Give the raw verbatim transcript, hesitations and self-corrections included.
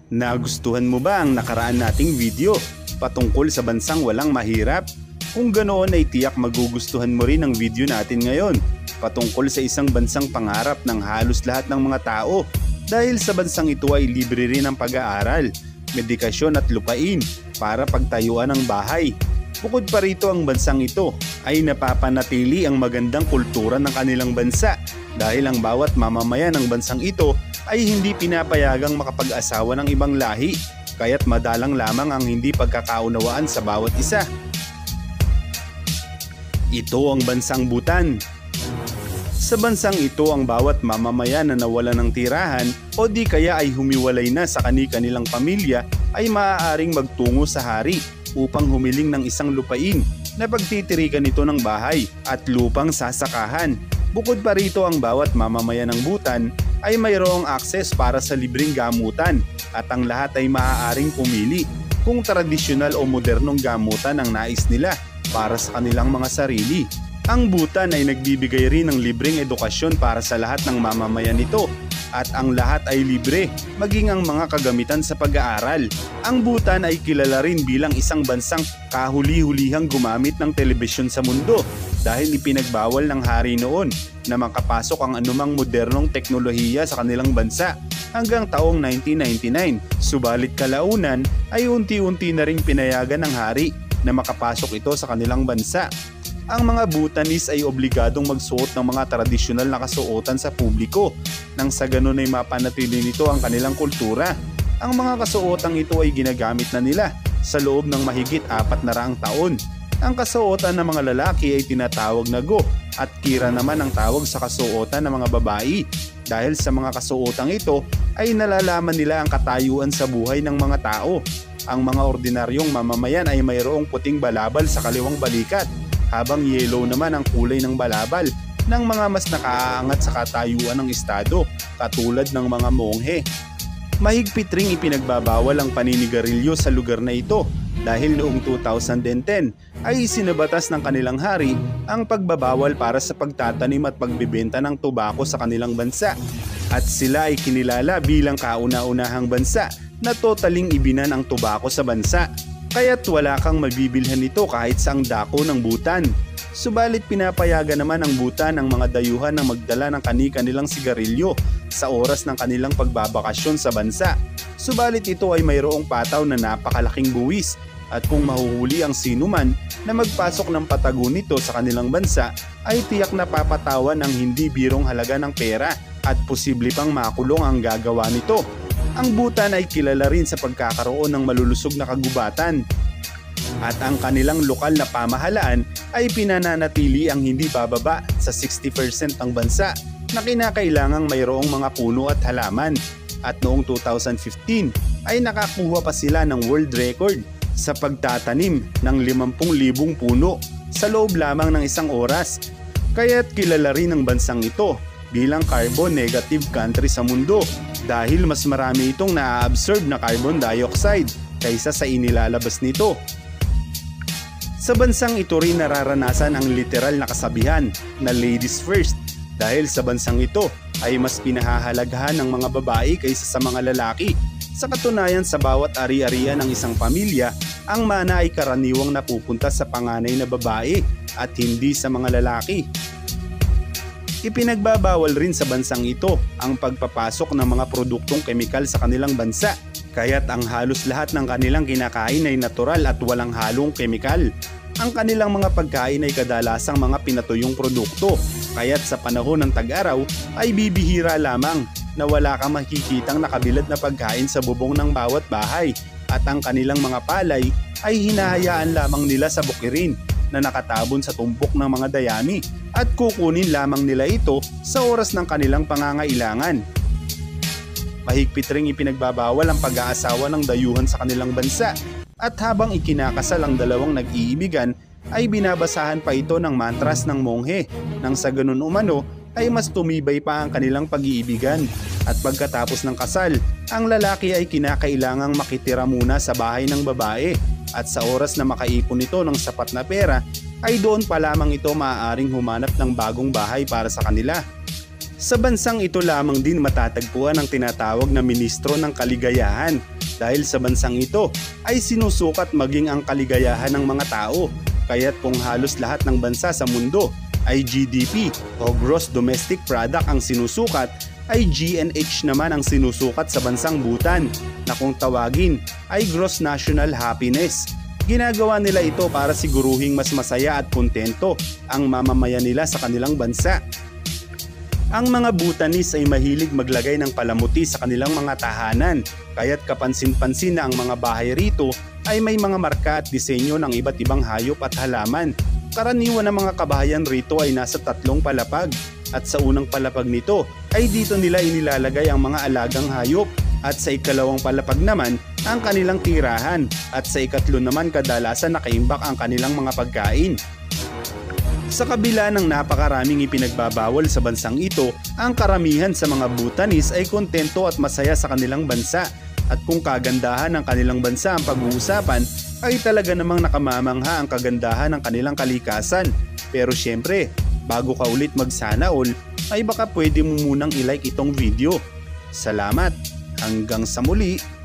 Nagustuhan mo ba ang nakaraan nating video patungkol sa bansang walang mahirap? Kung ganoon ay tiyak magugustuhan mo rin ang video natin ngayon patungkol sa isang bansang pangarap ng halos lahat ng mga tao dahil sa bansang ito ay libre rin ang pag-aaral, medikasyon at lupain para pagtayuan ng bahay. Bukod pa rito, ang bansang ito ay napapanatili ang magandang kultura ng kanilang bansa dahil ang bawat mamamayan ng bansang ito ay hindi pinapayagang makapag-asawa ng ibang lahi, kaya't madalang lamang ang hindi pagkakaunawaan sa bawat isa. Ito ang bansang Bhutan. Sa bansang ito, ang bawat mamamayan na nawala ng tirahan o di kaya ay humiwalay na sa kani-kanilang pamilya ay maaaring magtungo sa hari upang humiling ng isang lupain na pagtitirikan nito ng bahay at lupang sasakahan. Bukod pa rito, ang bawat mamamayan ng Bhutan ay mayroong akses para sa libreng gamutan at ang lahat ay maaaring pumili kung tradisyonal o modernong gamutan ang nais nila para sa kanilang mga sarili. Ang Bhutan ay nagbibigay rin ng libreng edukasyon para sa lahat ng mamamayan nito at ang lahat ay libre, maging ang mga kagamitan sa pag-aaral. Ang Bhutan ay kilala rin bilang isang bansang kahuli-hulihang gumamit ng telebisyon sa mundo dahil ipinagbawal ng hari noon na makapasok ang anumang modernong teknolohiya sa kanilang bansa hanggang taong nineteen ninety-nine. Subalit kalaunan ay unti-unti na ring pinayagan ng hari na makapasok ito sa kanilang bansa. Ang mga Bhutanese ay obligadong magsuot ng mga tradisyonal na kasuotan sa publiko nang sa ganun ay mapanatili nito ang kanilang kultura. Ang mga kasuotang ito ay ginagamit na nila sa loob ng mahigit apat na raang taon. Ang kasuotan ng mga lalaki ay tinatawag na go at kira naman ang tawag sa kasuotan ng mga babae. Dahil sa mga kasuotang ito ay nalalaman nila ang katayuan sa buhay ng mga tao. Ang mga ordinaryong mamamayan ay mayroong puting balabal sa kaliwang balikat, habang yellow naman ang kulay ng balabal ng mga mas nakaaangat sa katayuan ng estado katulad ng mga monghe. Mahigpit ring ipinagbabawal ang paninigarilyo sa lugar na ito dahil noong two thousand ten ay isinabatas ng kanilang hari ang pagbabawal para sa pagtatanim at pagbebenta ng tobako sa kanilang bansa at sila ay kinilala bilang kauna-unahang bansa na totaling ibinan ang tobako sa bansa. Kaya't wala kang mabibilhan nito kahit saang dako ng Bhutan. Subalit pinapayagan naman ng Bhutan ang mga dayuhan na magdala ng kani-kanilang sigarilyo sa oras ng kanilang pagbabakasyon sa bansa. Subalit ito ay mayroong pataw na napakalaking buwis at kung mahuhuli ang sinuman na magpasok ng patago nito sa kanilang bansa ay tiyak na papatawan ng hindi birong halaga ng pera at posible pang makulong ang gagawa nito. Ang Bhutan ay kilala rin sa pagkakaroon ng malulusog na kagubatan at ang kanilang lokal na pamahalaan ay pinananatili ang hindi bababa sa sixty percent ng bansa na kinakailangang mayroong mga puno at halaman at noong two thousand fifteen ay nakakuha pa sila ng world record sa pagtatanim ng limampu libong puno sa loob lamang ng isang oras. Kaya't kilala rin ang bansang ito bilang carbon negative country sa mundo dahil mas marami itong na-absorb na carbon dioxide kaysa sa inilalabas nito. Sa bansang ito rin nararanasan ang literal na kasabihan na ladies first dahil sa bansang ito ay mas pinahahalagahan ng mga babae kaysa sa mga lalaki. Sa katunayan, sa bawat ari-arian ng isang pamilya, ang mana ay karaniwang napupunta sa panganay na babae at hindi sa mga lalaki. Ipinagbabawal rin sa bansang ito ang pagpapasok ng mga produktong kemikal sa kanilang bansa, kaya't ang halos lahat ng kanilang kinakain ay natural at walang halong kemikal. Ang kanilang mga pagkain ay kadalasang mga pinatuyong produkto, kaya't sa panahon ng tag-araw ay bibihira lamang na wala kang makikitang nakabilad na pagkain sa bubong ng bawat bahay at ang kanilang mga palay ay hinahayaan lamang nila sa bukirin na nakatabon sa tumpok ng mga dayami at kukunin lamang nila ito sa oras ng kanilang pangangailangan. Mahigpit ring ipinagbabawal ang pag-aasawa ng dayuhan sa kanilang bansa at habang ikinakasal ang dalawang nag-iibigan ay binabasahan pa ito ng mantras ng monghe nang sa ganun umano ay mas tumibay pa ang kanilang pag-iibigan at pagkatapos ng kasal, ang lalaki ay kinakailangang makitira muna sa bahay ng babae at sa oras na makaipon ito ng sapat na pera ay doon pa lamang ito maaaring humanap ng bagong bahay para sa kanila. Sa bansang ito lamang din matatagpuan ang tinatawag na Ministro ng Kaligayahan Dahil sa bansang ito ay sinusukat maging ang kaligayahan ng mga tao. Kaya't kung halos lahat ng bansa sa mundo ay G D P o Gross Domestic Product ang sinusukat, ay G N H naman ang sinusukat sa bansang Bhutan na kung tawagin ay Gross National Happiness. Ginagawa nila ito para siguruhing mas masaya at kontento ang mamamayan nila sa kanilang bansa. Ang mga Bhutanese ay mahilig maglagay ng palamuti sa kanilang mga tahanan, kaya't kapansin-pansin na ang mga bahay rito ay may mga marka at disenyo ng iba't ibang hayop at halaman. Karaniwan ng mga kabahayan rito ay nasa tatlong palapag, at sa unang palapag nito ay dito nila inilalagay ang mga alagang hayop, at sa ikalawang palapag naman ang kanilang tirahan, at sa ikatlo naman kadalasan nakaimbak ang kanilang mga pagkain. Sa kabila ng napakaraming ipinagbabawal sa bansang ito, ang karamihan sa mga Bhutanese ay kontento at masaya sa kanilang bansa. At kung kagandahan ng kanilang bansa ang pag-uusapan, ay talaga namang nakamamangha ang kagandahan ng kanilang kalikasan. Pero syempre, bago ka ulit magsana all, ay baka pwede mo munang i-like itong video. Salamat! Hanggang sa muli!